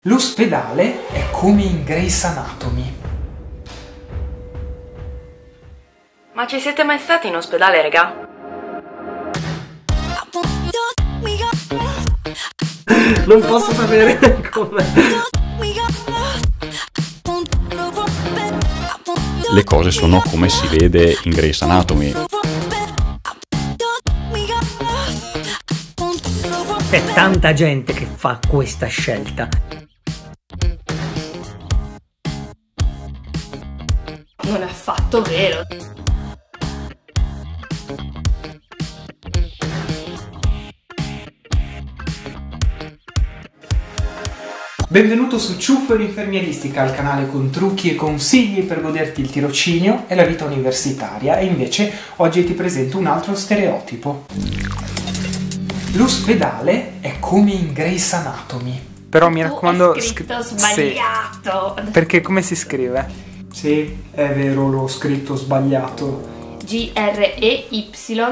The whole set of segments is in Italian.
L'ospedale è come in Grey's Anatomy. Ma ci siete mai stati in ospedale, regà? Non posso sapere come. Le cose sono come si vede in Grey's Anatomy. C'è tanta gente che fa questa scelta. Non è affatto vero. Benvenuto su Ciuffo l'infermieristica, il canale con trucchi e consigli per goderti il tirocinio e la vita universitaria, e invece oggi ti presento un altro stereotipo. L'ospedale è come in Grey's Anatomy. Però mi raccomando... Ho scritto sbagliato. Sì. Perché come si scrive? Sì, è vero, l'ho scritto sbagliato. Grey.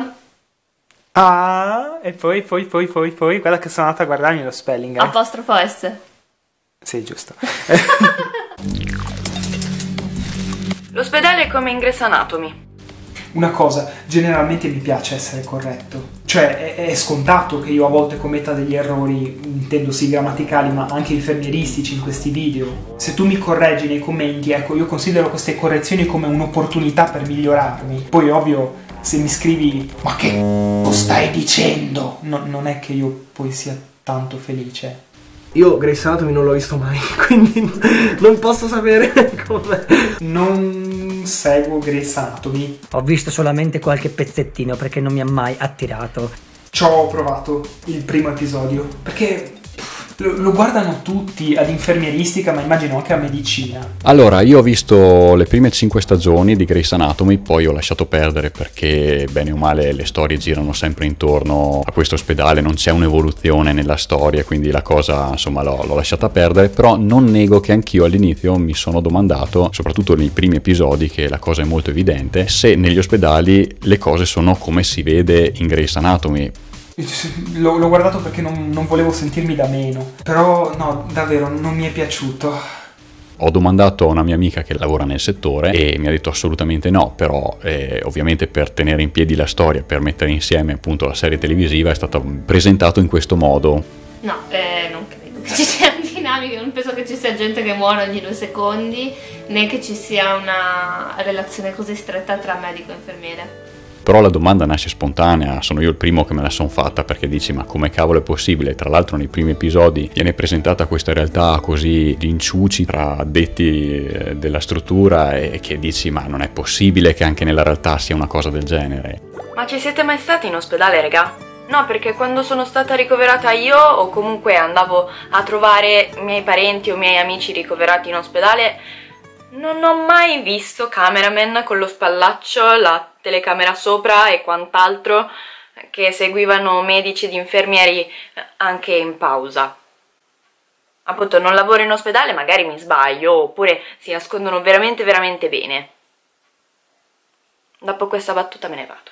Ah, e poi, guarda che sono andata a guardarmi lo spelling. Apostrofo S. Sì, giusto. L'ospedale è come in Grey's Anatomy. Una cosa, generalmente mi piace essere corretto. Cioè, è scontato che io a volte commetta degli errori, intendo sì grammaticali, ma anche infermieristici in questi video. Se tu mi correggi nei commenti, ecco, io considero queste correzioni come un'opportunità per migliorarmi. Poi, ovvio, se mi scrivi "ma che stai dicendo?", non è che io poi sia tanto felice. Io Grey's Anatomy non l'ho visto mai, quindi non posso sapere come. Non seguo Grey's Anatomy. Ho visto solamente qualche pezzettino perché non mi ha mai attirato. Ci ho provato il primo episodio, perché lo guardano tutti ad infermieristica, ma immagino anche a medicina. Allora, io ho visto le prime 5 stagioni di Grey's Anatomy, poi ho lasciato perdere perché, bene o male, le storie girano sempre intorno a questo ospedale, non c'è un'evoluzione nella storia, quindi la cosa, insomma, l'ho lasciata perdere, però non nego che anch'io all'inizio mi sono domandato, soprattutto nei primi episodi, che la cosa è molto evidente, se negli ospedali le cose sono come si vede in Grey's Anatomy. L'ho guardato perché non volevo sentirmi da meno, però no, davvero non mi è piaciuto. Ho domandato a una mia amica che lavora nel settore e mi ha detto assolutamente no, però ovviamente per tenere in piedi la storia, per mettere insieme appunto la serie televisiva è stato presentato in questo modo. No, non credo che ci siano dinamiche, non penso che ci sia gente che muore ogni 2 secondi, né che ci sia una relazione così stretta tra medico e infermiere. Però la domanda nasce spontanea, sono io il primo che me la son fatta, perché dici ma come cavolo è possibile? Tra l'altro nei primi episodi viene presentata questa realtà così di inciuci tra addetti della struttura e che dici ma non è possibile che anche nella realtà sia una cosa del genere. Ma ci siete mai stati in ospedale, regà? No, perché quando sono stata ricoverata io, o comunque andavo a trovare i miei parenti o i miei amici ricoverati in ospedale, non ho mai visto cameraman con lo spallaccio, la telecamera sopra e quant'altro che seguivano medici ed infermieri anche in pausa. Appunto, non lavoro in ospedale, magari mi sbaglio, oppure si nascondono veramente bene. Dopo questa battuta me ne vado.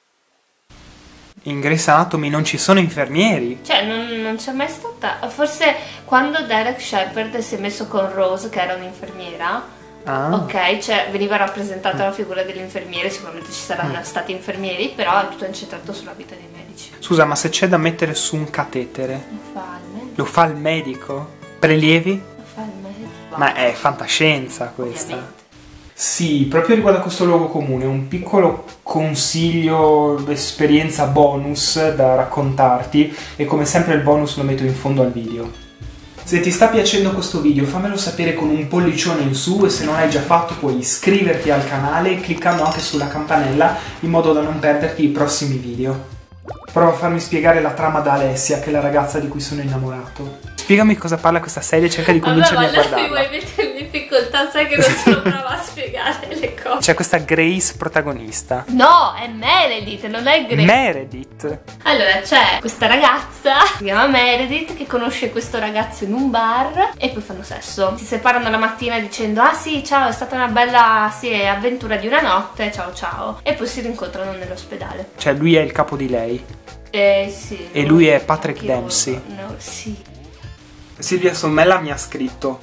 In Grey's Anatomy non ci sono infermieri. Cioè, non c'è mai stata. Forse quando Derek Shepherd si è messo con Rose, che era un'infermiera. Ah. Ok, cioè veniva rappresentata la figura dell'infermiere, sicuramente ci saranno stati infermieri, però è tutto incentrato sulla vita dei medici. Scusa, ma se c'è da mettere su un catetere, Lo fa il medico. lo fa il medico? Prelievi? Lo fa il medico. Ma è fantascienza questa. Ovviamente. Sì, proprio riguardo a questo luogo comune, un piccolo consiglio, esperienza bonus da raccontarti, e come sempre il bonus lo metto in fondo al video. Se ti sta piacendo questo video fammelo sapere con un pollicione in su, e se non l'hai già fatto puoi iscriverti al canale cliccando anche sulla campanella in modo da non perderti i prossimi video. Prova a farmi spiegare la trama da Alessia, che è la ragazza di cui sono innamorato. Spiegami cosa parla questa serie, cerca di convincermi a guardarla. Mi vuoi mettere in difficoltà, sai che non sono brava a spiegare le cose. C'è questa Grace protagonista. No, è Meredith, non è Grace. Meredith. Allora, c'è questa ragazza, si chiama Meredith, che conosce questo ragazzo in un bar e poi fanno sesso. Si separano la mattina dicendo "ah sì, ciao, è stata una bella avventura di una notte, ciao ciao", e poi si rincontrano nell'ospedale. Cioè lui è il capo di lei. Sì. E lui è Patrick Dempsey. No, sì. Silvia Sommella mi ha scritto: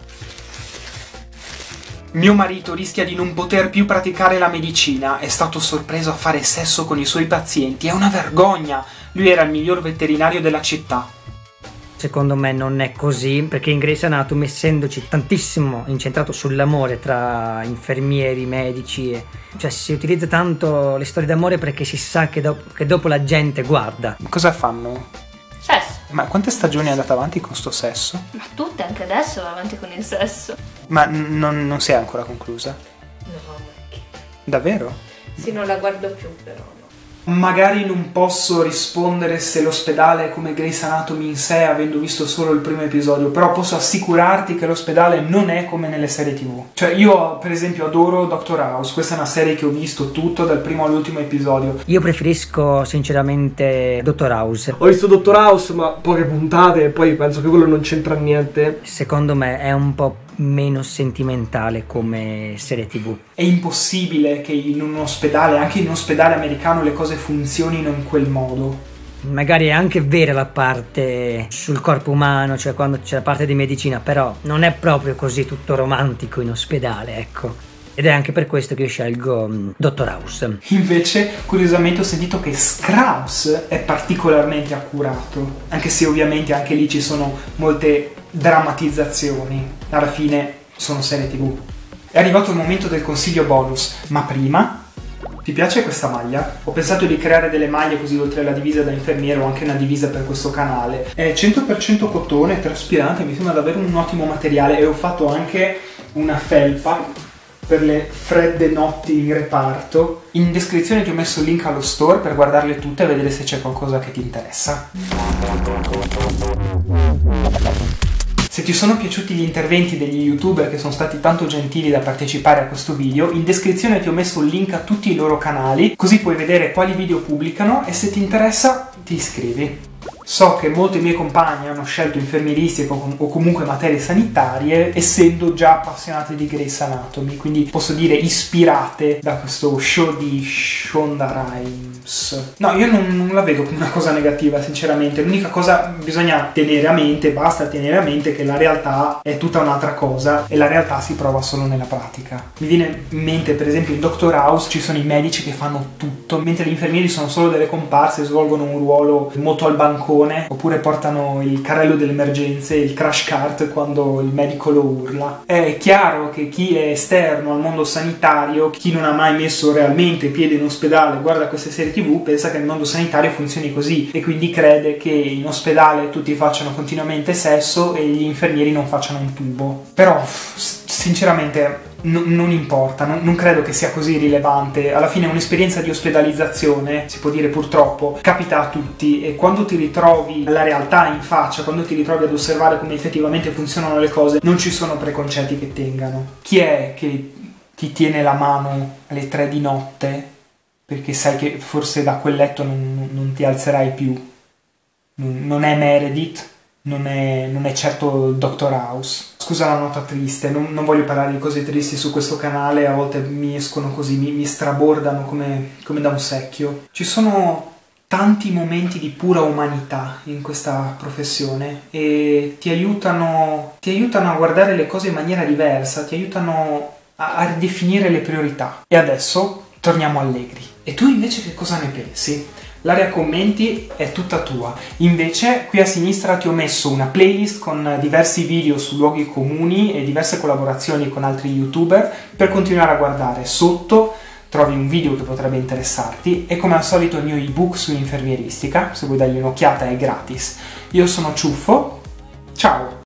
mio marito rischia di non poter più praticare la medicina, è stato sorpreso a fare sesso con i suoi pazienti, è una vergogna, lui era il miglior veterinario della città. Secondo me non è così, perché in Grey's Anatomy, essendoci tantissimo incentrato sull'amore tra infermieri, medici, cioè si utilizza tanto le storie d'amore perché si sa che dopo la gente guarda. Cosa fanno? Sesso. Ma quante stagioni è andata avanti con sto sesso? Ma tutte, anche adesso va avanti con il sesso. Ma non si è ancora conclusa? No, ma che... Davvero? Sì, non la guardo più però, no. Magari non posso rispondere se l'ospedale è come Grey's Anatomy in sé, avendo visto solo il primo episodio, però posso assicurarti che l'ospedale non è come nelle serie TV. Cioè io per esempio adoro Dr. House, questa è una serie che ho visto tutto dal primo all'ultimo episodio. Io preferisco sinceramente Dr. House. Ho visto Dr. House, ma poche puntate e poi penso che quello non c'entra niente. Secondo me è un po' meno sentimentale come serie TV. È impossibile che in un ospedale, anche in un ospedale americano, le cose funzionino in quel modo. Magari è anche vera la parte sul corpo umano, cioè quando c'è la parte di medicina, però non è proprio così tutto romantico in ospedale, ecco. Ed è anche per questo che io scelgo Dr. House. Invece, curiosamente, ho sentito che Scrubs è particolarmente accurato, anche se ovviamente anche lì ci sono molte drammatizzazioni. Alla fine sono serie TV. È arrivato il momento del consiglio bonus, ma prima... Ti piace questa maglia? Ho pensato di creare delle maglie così oltre alla divisa da infermiere ho anche una divisa per questo canale. È 100% cotone, traspirante, mi sembra davvero un ottimo materiale e ho fatto anche una felpa per le fredde notti in reparto. In descrizione ti ho messo il link allo store per guardarle tutte e vedere se c'è qualcosa che ti interessa. Se ti sono piaciuti gli interventi degli youtuber che sono stati tanto gentili da partecipare a questo video, in descrizione ti ho messo il link a tutti i loro canali, così puoi vedere quali video pubblicano e se ti interessa ti iscrivi. So che molti miei compagni hanno scelto infermieristico o comunque materie sanitarie essendo già appassionati di Grey's Anatomy, quindi posso dire ispirate da questo show di Shonda Rhimes. No, io non la vedo come una cosa negativa, sinceramente. L'unica cosa bisogna tenere a mente, basta tenere a mente che la realtà è tutta un'altra cosa e la realtà si prova solo nella pratica. Mi viene in mente per esempio in Dr. House ci sono i medici che fanno tutto, mentre gli infermieri sono solo delle comparse, svolgono un ruolo molto al bancone, oppure portano il carrello delle emergenze, il crash cart quando il medico lo urla. È chiaro che chi è esterno al mondo sanitario, chi non ha mai messo realmente piede in ospedale, guarda queste serie TV, pensa che il mondo sanitario funzioni così e quindi crede che in ospedale tutti facciano continuamente sesso e gli infermieri non facciano un tubo. Però sinceramente non importa, non credo che sia così rilevante. Alla fine un'esperienza di ospedalizzazione, si può dire purtroppo, capita a tutti e quando ti ritrovi la realtà in faccia, quando ti ritrovi ad osservare come effettivamente funzionano le cose, non ci sono preconcetti che tengano. Chi è che ti tiene la mano alle 3 di notte perché sai che forse da quel letto non ti alzerai più? Non è Meredith, non è certo Dr. House. Scusa la nota triste, non voglio parlare di cose tristi su questo canale, a volte mi escono così, mi strabordano come da un secchio. Ci sono tanti momenti di pura umanità in questa professione e ti aiutano a guardare le cose in maniera diversa, ti aiutano a ridefinire le priorità. E adesso torniamo allegri. E tu invece che cosa ne pensi? L'area commenti è tutta tua. Invece qui a sinistra ti ho messo una playlist con diversi video su luoghi comuni e diverse collaborazioni con altri youtuber per continuare a guardare. Sotto trovi un video che potrebbe interessarti e come al solito il mio ebook su infermieristica, se vuoi dargli un'occhiata è gratis. Io sono Ciuffo, ciao!